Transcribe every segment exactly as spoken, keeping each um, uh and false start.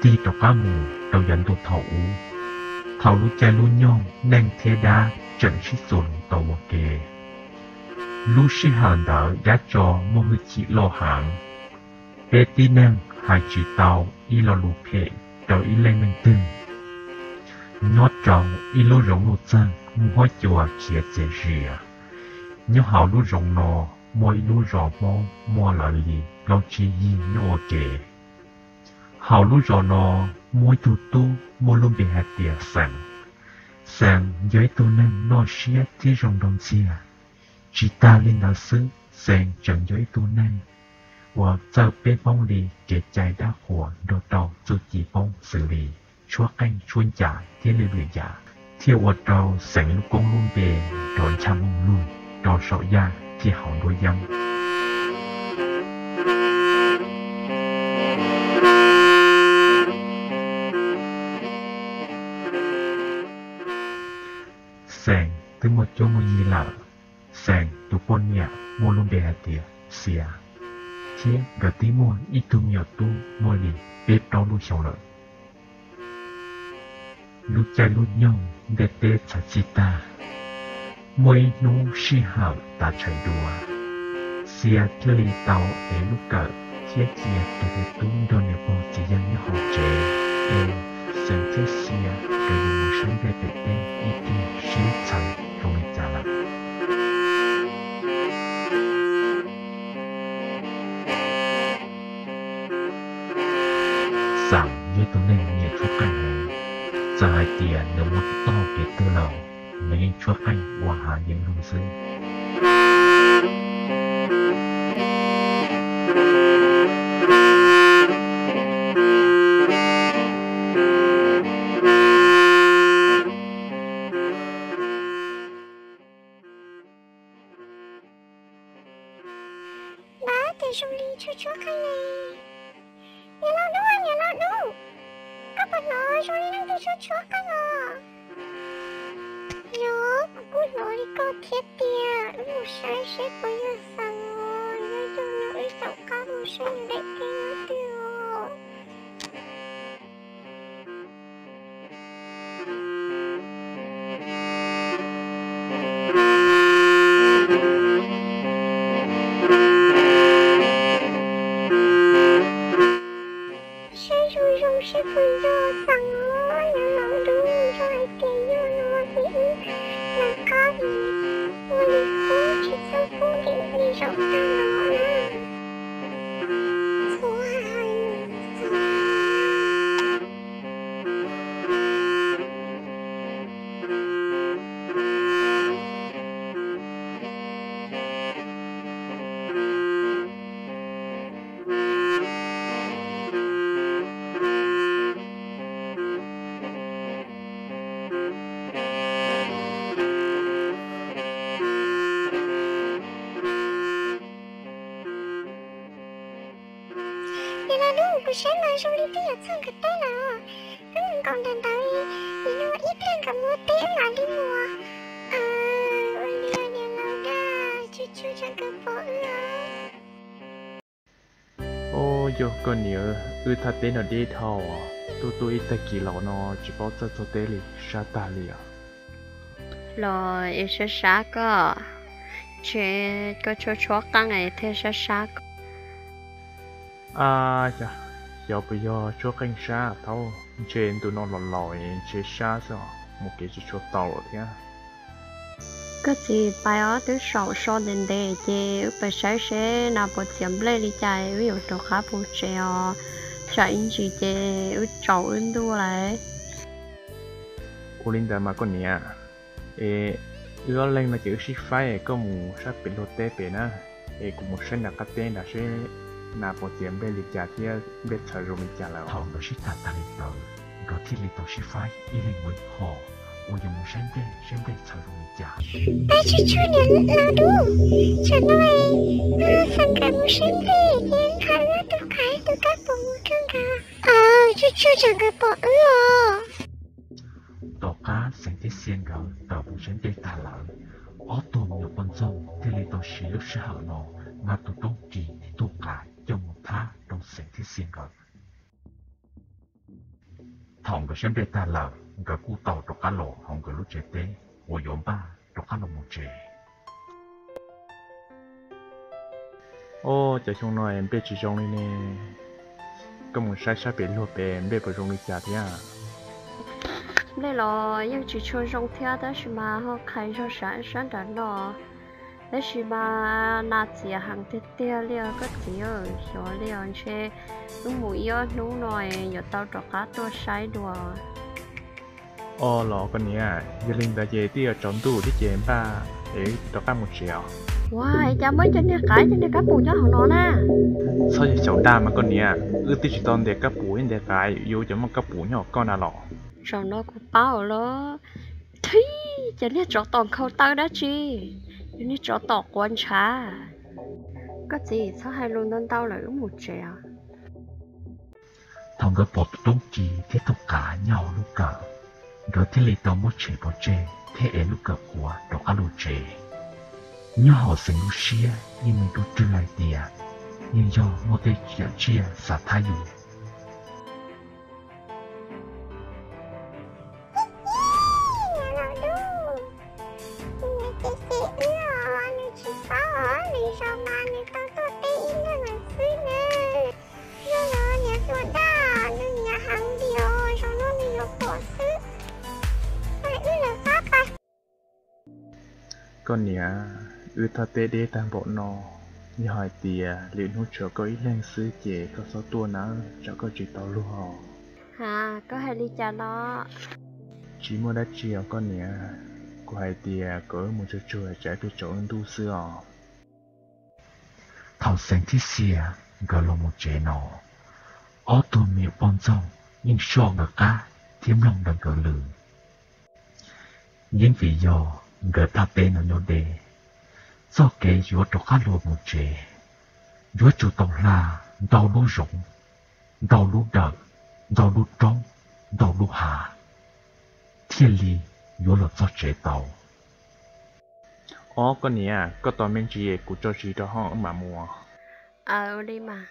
ti trong cá mù đầu dẫn đồ thầu thầu lú cha lú nhông nang thế đá trận sĩ sồn tàu một kề lú sĩ hàng đỡ giá cho một người chỉ lo hàng bé tí nang hai chỉ tàu y lo lú phê đầu y lên nâng tương nhót tròn y lô rộng lô chân mua chùa kia chế rìa nhớ hào lú rộng nò mỗi lú rò mô mua lọ lì lo chi y nhô kề hào lú rò nò mỗi tu tu mua lô bề hạt tìa sẵn sẵn dưới tu nâng nò xía tí rộng đồng xìa chỉ ta lên đó sư sẵn chẳng dưới tu nâng và giờ bế bông lì kể chạy đá火 đồ đầu dù chỉ bông xử lý chúa anh chuôn trả thế lê lê giả thiêu ở đầu sẵn lúc công luôn bề đón cha mông luôn đón sọ ya thì hảo đôi dâm sẵn từ một chỗ một gì lạ sẵn tụ bôn nhạc mua luôn bề hạt tìa xìa thế gà tí mua ít tu nhiều tu mua lì bếp đau luôn sầu lợi lúc chạy lúc nhau để tê chả chi ta mỗi nụ si hảo ta chạy đùa xìa thế lì tàu để lúc cỡ thiết chia tụ để tu đôi nhiều bộ chỉ dân như họ trẻ ê sân thiết xìa rồi dùng một sáng để bếp tên ít đi xí chẳng rồi trả lại rằng như tôi nên nghe chúa cảnh này giờ hai tiền nếu muốn to về tư lầu nên chúa anh hòa hạ những lùng dư Ba từ trong ly cho chúa cảnh này nhà lo đúng nhà lo đúng các bạn nói cho nên đang cho chúa cảnh à nhớ cút nói đi có thiết tia một sai sẽ có giờ sang rồi nhớ cho nó ấy tạo các một sai để cái nó tiêu sẽ phân do tăng nó nhà lòng đúng cho ai tiền vô nó thì là có gì mà đi phố chỉ sau phố đi đi rộng tăng nó số hai buổi sáng mai xong đi tiệc sang cái té là cứ mình còn đàn tới thì nó ít lên cả mua té là đi mua à ôi nhà nhà nào đa chú chú chẳng có bỏ nữa ô yo con nhớ ư thật tên ở đây thầu tôi tôi ta kỳ lọ nó chỉ bảo cho cho tên li sa ta li à rồi ít sa sa cơ chế có cho chó căng này thế sa sa à chà giờ bây giờ cho canh sa thâu trên tụi nó lòi lòi chế sa sao một cái chỉ cho tàu rồi nhá cái gì bài ở từ sầu so đến đây chứ bài sáng sẽ nào bộ chiếm lên đi chạy ví dụ cho khá bộ treo chạy chỉ chứ ước trâu ước đua lại cô linh đã mà con nhỉ ê ước lên là chữ ship file có một sắp bị lột tê bể na ê cũng một sinh là cái tên là sẽ nà bộ chiếm bên lịch trả thì biết sử dụng lịch trả là thầu nó sẽ tạt tạt lịch tờ rồi thì lịch tờ sẽ phải y lên một hồ ôi giờ một sáng đây sáng đây sử dụng lịch trả ba chú chú nhận là đúng cho nói à phần cả một sáng đây nhưng khá là tôi khai tôi các bộ một chương cả à chú chú chẳng có bỏ nữa tàu cá sáng đây xiên gạo tàu một sáng đây ta lợn ó tôm nhiều con sông thì lịch tờ sẽ lúc sẽ hở nọ mà tụi đông kỳ tụi cả trong một tháng trong sáng thế xiên gạo thòng cái xem ta là cái cu tàu trọc cá lò hòng cái lúc chế tế của yếm ba trọc cá lò một chế ô chạy trong nói em biết chỉ trong này nè có một sai sai bị lùa bè em biết vào trong này chả thế à đây là những chỉ cho trong theo đó là mà họ khai cho sáng sáng đó nó đó là mà nát chỉ hàng tiết tiết liệu có chỉ ở chỗ liệu chế nó mũi ở nó nói giờ tao cho cá tôi sai đùa ô lọ con nhỉ giờ linh đã về thì ở trong tủ đi chém ba để cho cá một triệu wow cha mới trên cái cái trên cái bù cho họ nó nè sao vậy cháu đa mà con nhỉ ư tí chỉ toàn để cá bù nên để cái yêu cho một cá bù nhỏ con nào lọ rồi nó cũng bao lo thì cho nên chỗ toàn khâu tao đó chi cho nên chỗ tọt quan trà có gì sao hai luôn đơn tao lại một triệu thòng cái bột tôm chi thế thục cả nhau lúc cỡ rồi thế lấy tao một chế một chế thế em lúc cỡ của trọc cá lò chế nhớ họ sinh lúc xia nhưng mình cũng chưa lại tiền nhưng do một cái chuyện chia xả thái dù con nhỉ ư thật tê đê tam bộ nọ như hỏi tìa liệu hút cho có ít lên sư chế có số tua nó cho có chỉ tao luôn họ ha có hai ly trà đó chỉ mua đắt chiều con nhỉ của hai tìa có một chỗ chùa trái từ chỗ ân tu sư họ thằng sinh thì xia gỡ lo một chế nọ ở tụi miệng bon rong nhưng so gỡ cá thêm lòng đằng gỡ lử những vì do gỡ ta tên ở nhau đề do kể chúa trọc cá lô một chế chúa chủ tàu là đau lũ rộng đau lũ đợt đau lũ trống đau lũ hà thiên lý chúa là do chế tàu ó con nhỉ có tao mình chỉ của cho chỉ cho họ mà mua ờ đi mà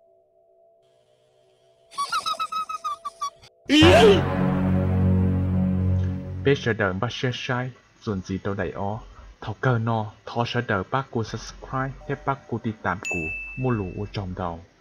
biết sợ đời bắt share saiส่วนgì tao đầy ó thọ cơ no thọ sợ đời bácกู subscribe ให้บácกูติดตามกูมู่หลูจอมดาว